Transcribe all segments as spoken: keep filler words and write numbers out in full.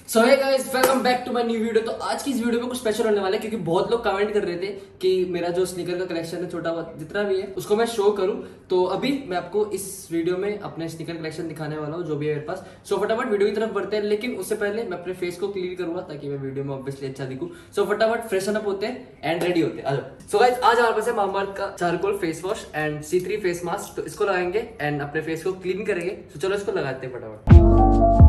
So hey guys, welcome back to my new video. तो आज की इस वीडियो में कुछ स्पेशल होने वाला है क्योंकि बहुत लोग कमेंट कर रहे थे कि मेरा जो स्नीकर का कलेक्शन है छोटा बहुत जितना भी है उसको मैं शो करूं। तो अभी मैं आपको इस वीडियो में अपने स्नीकर कलेक्शन दिखाने वाला हूं जो भी है मेरे पास। सो फटाफट वीडियो की तरफ बढ़ते हैं, लेकिन उससे पहले मैं अपने फेस को क्लीन करूंगा ताकि मैं वीडियो में ऑब्वियसली अच्छा दिखूं। सो फटाफट फ्रेशन अप होते हैं एंड रेडी होते हैं। सो गाइस, आज हमारे पास है मामाअर्थ का charcoal face wash and C three face mask. तो इसको लगाएंगे एंड अपने फेस को क्लीन करेंगे। तो चलो इसको लगाते हैं फटाफट।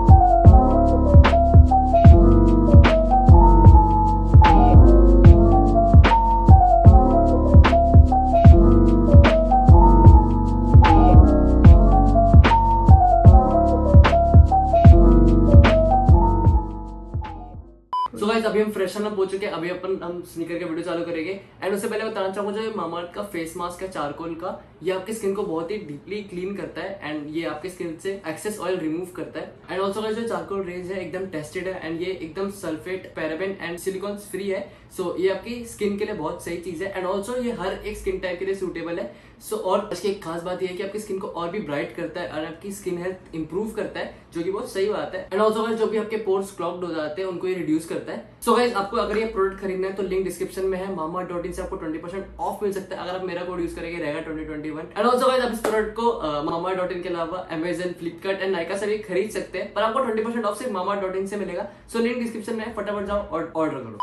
So guys, अभी हम फ्रेशन अप हो चुके हैं। अभी अपन हम स्नीकर का वीडियो चालू करेंगे एंड उससे पहले बताना चाहूंगा जो मामाअर्थ का फेस मास्क है चारकोल का, ये आपकी स्किन को बहुत ही डीपली क्लीन करता है एंड ये आपके स्किन से एक्सेस ऑयल रिमूव करता है। एंड ऑल्सो गाइस, जो चारकोल रेंज है एकदम टेस्टेड है एंड ये एकदम sulphate, paraben and silicone free है। सो so, ये आपकी स्किन के लिए बहुत सही चीज है एंड ऑल्सो ये हर एक स्किन टाइप के लिए सूटेबल है। सो so, और इसकी एक खास बात ये है कि आपकी स्किन को और भी ब्राइट करता है और आपकी स्किन हेल्थ इंप्रूव करता है, जो कि बहुत सही बात है। एंड ऑल्सो गाइस, जो भी आपके पोर्स क्लॉग्ड हो जाते हैं उनको ये रिड्यूस करता है। सो so, गाइस, आपको अगर ये प्रोडक्ट खरीदना है तो लिंक डिस्क्रिप्शन में है। मामाअर्थ डॉट इन से आपको ट्वेंटी परसेंट ऑफ मिल सकता है अगर आप मेरा कोड यूज करेंगे, रहेगा twenty twenty one. And also guys, आप इस प्रोडक्ट को मामाअर्थ डॉट इन के अलावा अमेजन, फ्लिपकार्ट एंड नाइका से भी खरीद सकते हैं, पर आपको ट्वेंटी परसेंट ऑफ सिर्फ मामाअर्थ डॉट इन से मिलेगा। सो लिंक डिस्क्रिप्शन में है, फटाफट जाओ और ऑर्डर करो।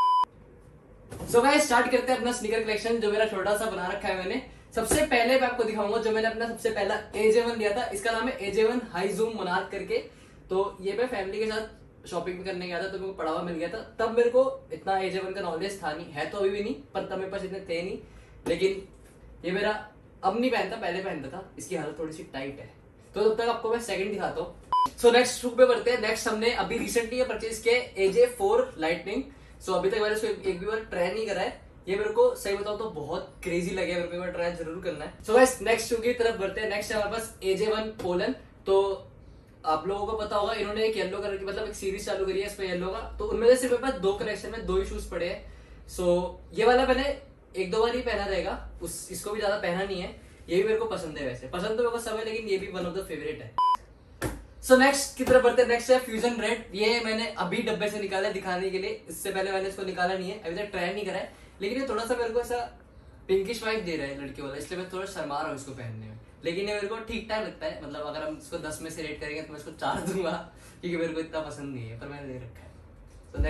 सो गाइस, स्टार्ट करते हैं अपना स्नीकर कलेक्शन जो मेरा छोटा सा बना रखा है मैंने। सबसे पहले मैं आपको दिखाऊंगा जो मैंने अपना सबसे पहला ए जे वन लिया था। इसका नाम है A J one high zoom monarch करके। तो ये मैं फैमिली के साथ शॉपिंग करने गया था तो मेरे को पड़ा हुआ मिल गया था। तब मेरे को इतना ए जे वन का नॉलेज था नहीं, है तो अभी भी नहीं, पर तब मेरे पास इतने थे नहीं। लेकिन ये मेरा अब नहीं पहनता, पहले पहनता था। इसकी हालत थोड़ी सी टाइट है, तो तब तक आपको मैं सेकंड दिखाता हूँ। सो नेक्स्ट शू पे बढ़ते हैं। नेक्स्ट हमने अभी रिसेंटली परचेज किया ए जे फोर लाइटनिंग। सो अभी तक मैंने इसको एक भी बार ट्राई नहीं करा है। ये मेरे को सही बताऊं तो बहुत क्रेजी लगे, मेरे को एक बार ट्राई जरूर करना है। सो गाइस, नेक्स्ट शू की तरफ बढ़ते हैं। नेक्स्ट है हमारे पास ए जे वन पोलन। तो आप लोगों को पता होगा इन्होंने एक येलो कलर की मतलब एक सीरीज चालू करी है इस पे येलो का। तो उनमें से सिर्फ मेरे पास दो कलेक्शन में दो ही शूज पड़े हैं। सो ये वाला मैंने एक दो बार ही पहना रहेगा, उस इसको भी ज्यादा पहना नहीं है। ये भी मेरे को पसंद है, वैसे पसंद तो मेरे को सब है, लेकिन ये भी वन ऑफ द फेवरेट है। सो so, नेक्स्ट की तरफ बढ़ते हैं। नेक्स्ट है फ्यूजन रेड। ये मैंने अभी डब्बे से निकाला है दिखाने के लिए, इससे पहले मैंने इसको निकाला नहीं है, अभी तक ट्राई नहीं करा है। लेकिन ये थोड़ा सा मेरे को ऐसा पिंकिश वाइब दे रहा है लड़की वाला, इसलिए मैं थोड़ा शर्मा रहा हूँ इसको पहनने में। लेकिन ये मेरे को ठीक ठाक लगता है, मतलब अगर हम इसको दस में से रेट करेंगे तो मैं इसको चार दूंगा क्योंकि मेरे को इतना पसंद नहीं है, पर मैंने दे रखा है। सो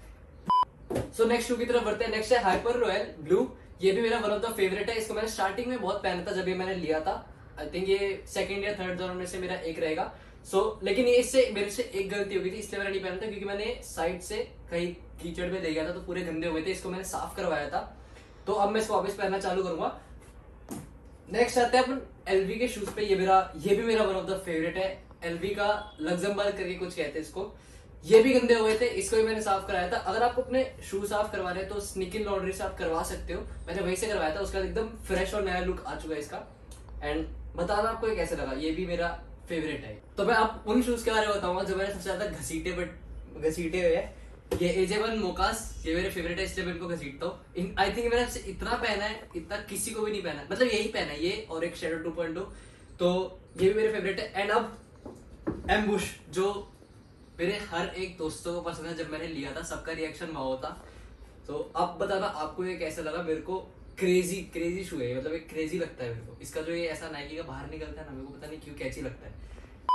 नेक्स्ट सो नेक्स्ट शू की तरफ बढ़ते हैं। नेक्स्ट है हाइपर रॉयल ब्लू। ये भी मेरा वन ऑफ द फेवरेट है। इसको मैंने स्टार्टिंग में बहुत पहना था जब ये मैंने लिया था। आई थिंक ये सेकंड या थर्ड जोन में से मेरा एक रहेगा। सो so, लेकिन ये इससे मेरे से एक गलती हो गई थी, इसलिए मैंने नहीं पहना था क्योंकि मैंने साइड से कहीं कीचड़ में ले गया था तो पूरे गंदे हुए थे। इसको मैंने साफ करवाया था, तो अब मैं इसको वापस पहनना चालू करूंगा। नेक्स्ट आते हैं अपन एल वी के शूज पे। ये मेरा ये भी मेरा वन ऑफ द फेवरेट है। एल वी का लग्जमबर्ग करके कुछ कहते हैं इसको। ये भी गंदे हुए थे, इसको भी मैंने साफ कराया था। अगर आपको अपने शू साफ करवाने हैं तो स्निकिन लॉन्ड्री से आप करवा सकते हो। मैंने वहीं से करवाया था, उसका एकदम फ्रेश और नया लुक आ चुका है इसका। एंड बताना आपको ये कैसे लगा, ये भी मेरा फेवरेट है। तो मैं आप उन शूज के बारे में बताऊंगा जो मैंने सबसे ज्यादा घसीटे बट घसीटे हुए हैं। ये ए जे वन मोकास, ये मेरे फेवरेट है इसलिए मैं इनको घसीटता हूँ। आई थिंक मैंने इतना पहना है, इतना किसी को भी नहीं पहना, मतलब यही पहना है ये और एक शेडो टू पॉइंट टू। तो ये भी मेरे फेवरेट है। एंड अब एम्बुश, जो मेरे हर एक दोस्तों को पसंद है। जब मैंने लिया था सबका रिएक्शन वाओ था। तो अब बताना आपको ये कैसा लगा। मेरे को क्रेजी क्रेजी शू है, मतलब एक क्रेजी लगता है मेरे को। इसका जो ये ऐसा नाइकी का बाहर निकलता है ना, मेरे को पता नहीं क्यों कैची लगता है।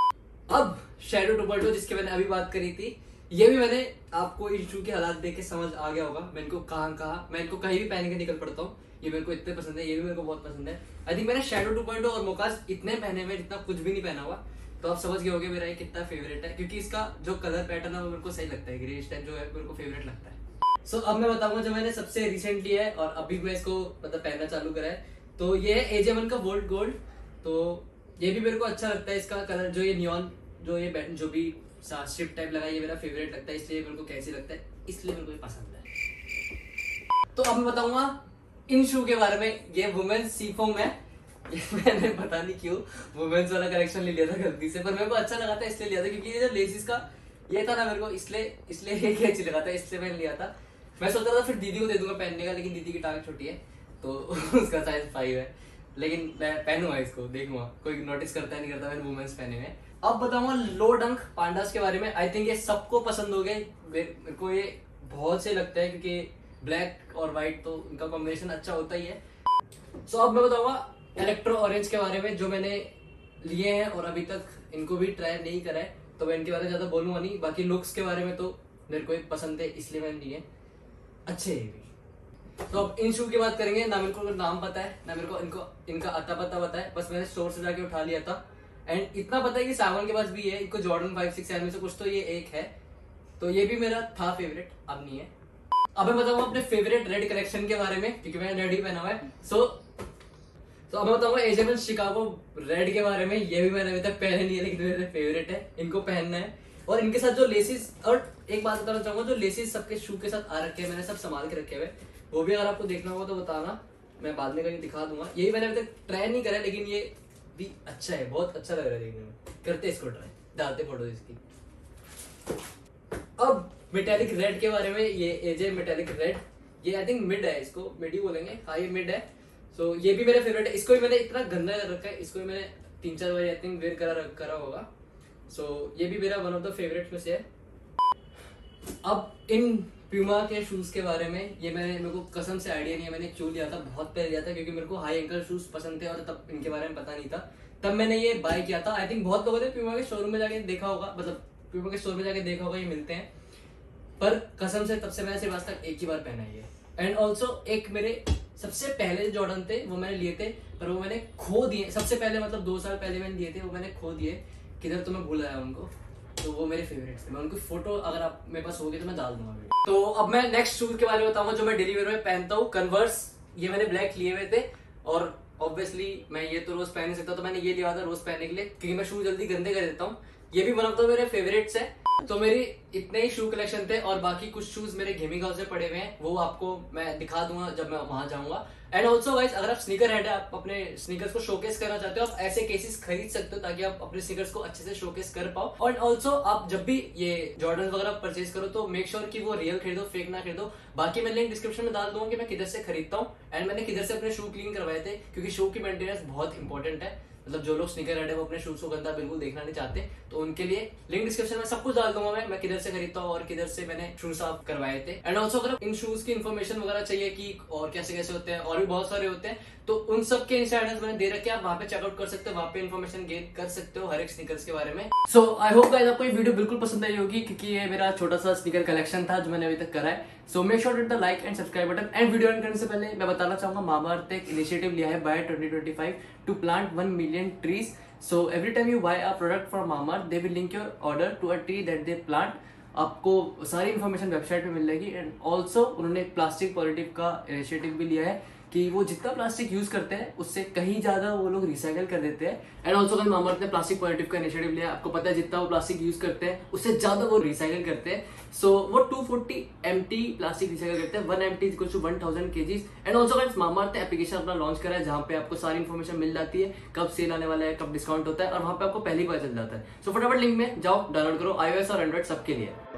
अब शेडो टू पॉइंट टू जिसकी मैंने अभी बात करी थी, ये भी मैंने आपको इस शू के हालात देख के समझ आ गया होगा। मैं इनको कहाँ कहा मैं इनको कहीं भी पहन के निकल पड़ता हूँ। ये मेरे को इतने पसंद है, ये भी मेरे को बहुत पसंद है। आई थिंक मैंने शेडो टू पॉइंट टू और मोकास इतने पहने हुए जितना कुछ भी नहीं पहना हुआ। तो आप समझ गए होगे मेरा ये कितना फेवरेट है, क्योंकि इसका जो कलर पैटर्न है वो मेरे को सही लगता है। ग्रे टाइप जो है मेरे को फेवरेट लगता है। सो so, अब मैं बताऊंगा जो मैंने सबसे रिसेंटली है और अभी मैं इसको मतलब पहनना चालू करा है। तो ये है ए जे वन का वोल्ट गोल्ड। तो ये भी मेरे को अच्छा लगता है, इसका कलर जो ये नियॉन जो ये जो भी स्ट्रिप टाइप लगा, ये मेरा फेवरेट लगता है, इसलिए मेरे को कैसी लगता है, इसलिए मेरे को ये पसंद है। तो अब मैं बताऊंगा इन शू के बारे में। ये वुमेन्स सीफोम है। ये मैंने पता नहीं क्यों वुमेन्स वाला कलेक्शन ले लिया था गलती से, पर मेरे को अच्छा लगा था इसलिए लिया था क्योंकि ये जो लेसिस का ये था ना मेरे को, इसलिए इसलिए ये अच्छी लगा था, इसलिए मैंने लिया था। मैं सोच रहा था फिर दीदी को दे दूंगा पहनने का, लेकिन दीदी की टांग छोटी है तो उसका साइज फाइव है। लेकिन मैं पहनूंगा इसको, देखूंगा कोई नोटिस करता है नहीं करता मैंने वुमेन्स पहने में। अब बताऊंगा लो डंक पांडास के बारे में। आई थिंक ये सबको पसंद हो गए, मेरे को ये बहुत से लगता है क्योंकि ब्लैक और व्हाइट तो इनका कॉम्बिनेशन अच्छा होता ही है। सो so, अब मैं बताऊंगा इलेक्ट्रो ऑरेंज के बारे में जो मैंने लिए हैं और अभी तक इनको भी ट्राई नहीं करा है, तो मैं इनके बारे में ज्यादा बोलूंगा नहीं। बाकी लुक्स के बारे में तो मेरे को एक पसंद है इसलिए मैंने लिए, अच्छे है भी। तो अब इन शू की बात करेंगे। ना मेरे को नाम पता है ना मेरे को इनको इनका अता पता पता है, बस मैंने स्टोर से जाके उठा लिया था। एंड इतना पता है कि सावन के पास भी है, इनको जॉर्डन फाइव सिक्स सेवन में से कुछ तो ये एक है, तो ये भी मेरा था फेवरेट, अब नहीं है। अब मैं बताऊंगा अपने फेवरेट रेड कलेक्शन के बारे में क्योंकि मैंने रेड ही पहना हुआ है। सो तो अब मैं बताऊंगा एजेबल शिकागो रेड के बारे में। ये भी मैंने अभी तक पहने नहीं है लेकिन मेरे फेवरेट है, इनको पहनना है। और इनके साथ जो लेसिस, और एक बात बताना चाहूंगा, जो लेसिस सबके शू के साथ आ रखे हैं मैंने सब संभाल के रखे हुए, वो भी अगर आपको देखना होगा तो बताना, मैं बाद में कहीं दिखा दूंगा। यही मैंने अभी तक ट्राई नहीं करा लेकिन ये भी अच्छा है, बहुत अच्छा लग रहा है देखने में। करते इसको ट्राई, डालते फोटो इसकी। अब मेटेलिक रेड के बारे में, ये एजे मेटेलिक रेड, ये आई थिंक मिड है, इसको मिड ही बोलेंगे, हाँ ये मिड है। सो so, ये भी मेरा फेवरेट है। इसको भी मैंने इतना गंदा कर रखा है, इसको भी मैंने तीन चार बार आई थिंक वेयर करा करा होगा। सो so, ये भी मेरा वन ऑफ द फेवरेट में से है। अब इन प्यूमा के शूज के बारे में, ये मैंने मेरे को कसम से आइडिया नहीं है मैंने क्यों लिया था, बहुत पहले लिया था क्योंकि मेरे को हाई एंकल शूज पसंद थे और तब इनके बारे में पता नहीं था, तब मैंने ये बाय किया था। आई थिंक बहुत लोगों ने प्यूमा के शोरूम में जाके देखा होगा, मतलब प्यूमा के स्टोर में जाके देखा होगा ये मिलते हैं, पर कसम से तब से मैंने सिर्फ आज तक एक ही बार पहना है ये। एंड ऑल्सो एक मेरे सबसे पहले जो जॉर्डन थे वो मैंने लिए थे, पर वो मैंने खो दिए। सबसे पहले मतलब दो साल पहले मैंने लिए थे, वो मैंने खो दिए किधर, तो मैं भूल आया उनको। तो वो मेरे फेवरेट थे, मैं उनकी फोटो अगर आप मेरे पास होगी तो मैं डाल दूंगा वीडियो। तो अब मैं नेक्स्ट शूज के बारे में बताऊंगा जो मैं डेली वेयर में पहनता हूँ, कन्वर्स। ये मैंने ब्लैक लिए हुए थे और ऑब्वियसली मैं ये तो रोज पहन नहीं सकता, तो मैंने ये लिया था रोज पहनने के लिए क्योंकि मैं शूज जल्दी गंदे कर देता हूँ। ये भी वन ऑफ द मेरे फेवरेट्स है। तो मेरी इतने ही शू कलेक्शन थे और बाकी कुछ शूज मेरे गेमिंग हाउस में पड़े हुए हैं, वो आपको मैं दिखा दूंगा जब मैं वहां जाऊंगा। एंड ऑल्सो गाइस, अगर आप स्नीकर हेड है, आप अपने स्नीकर्स को शोकेस करना चाहते हो, आप ऐसे केसेस खरीद सकते हो ताकि आप अपने स्नीकर्स को अच्छे से शोकेस कर पाओ। और ऑल्सो आप जब भी ये जॉर्डन वगैरह परचेज करो तो मेक श्योर sure कि वो रियल खरीदो, फेक ना खरीदो। बाकी मैं लिंक डिस्क्रिप्शन में डाल दूंगा कि मैं किधर से खरीदता हूँ एंड मैंने किधर से अपने शू क्लीन करवाए थे, क्योंकि शू की मेंटेनेंस बहुत इंपॉर्टेंट है। मतलब जो लोग स्नीकर हेड है वो अपने शूज को गंदा बिल्कुल देखना नहीं चाहते, तो उनके लिए लिंक डिस्क्रिप्शन में सब कुछ डाल दूंगा मैं मैं किधर से खरीदता हूँ और किधर से मैंने शूज साफ करवाए थे। एंड ऑल्सो अगर इन शूज की इन्फॉर्मेशन वगैरह चाहिए कि और कैसे कैसे होते हैं, और भी बहुत सारे होते हैं, तो उन सब के इंस्टाग्राम मैंने दे रखे, आप वहां पे चेकआउट कर सकते हो, वहां पे इन्फॉर्मेशन गेन कर सकते हो हर एक स्नीकर्स के बारे में। सो आई होप गाइस आपको ये वीडियो बिल्कुल पसंद आई होगी, क्योंकि ये मेरा छोटा सा स्नीकर कलेक्शन था जो मैंने अभी तक करा है। So make sure to hit the like and subscribe button. And video end करने से पहले मैं बताना चाहूंगा, मामाअर्थ एक इनिशिएटिव लिया है by twenty twenty five to plant one million trees. So every time you buy a product from Mamaearth, they will link your order to a tree that they plant. आपको सारी information website पे मिल जाएगी। And also उन्होंने एक plastic positive का initiative भी लिया है कि वो जितना प्लास्टिक यूज करते हैं उससे कहीं ज्यादा वो लोग रिसाइकल कर देते हैं। एंड ऑल्सो कल मामाअर्थ ने प्लास्टिक पॉजिटिव का इनिशिएटिव लिया है। आपको पता है जितना वो प्लास्टिक यूज करते हैं उससे ज्यादा वो रिसाइकल करते हैं। सो so, वो two forty MT plastic recycle करते हैं, one MT equal to one thousand KGs. And also guys Mamaearth ने एप्लीकेशन अपना लॉन्च करा है जहां पे आपको सारी इन्फॉर्मेशन मिल जाती है, कब सेल आने वाला है, कब डिस्काउंट होता है, और वहां पे आपको पहली बार चल जाता है। सो so, फटाफट लिंक में जाओ, डाउनलोड करो, आईओएस और एंड्रॉइड सबके लिए।